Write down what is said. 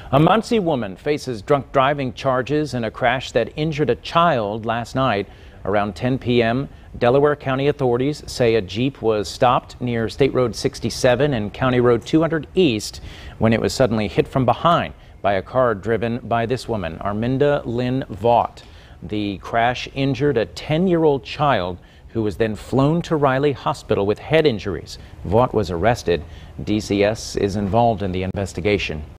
A Muncie woman faces drunk driving charges in a crash that injured a child last night. Around 10 p.m., Delaware County authorities say a Jeep was stopped near State Road 67 and County Road 200 East when it was suddenly hit from behind by a car driven by this woman, Arminda Lynn Vaught. The crash injured a 10-year-old child who was then flown to Riley Hospital with head injuries. Vaught was arrested. DCS is involved in the investigation.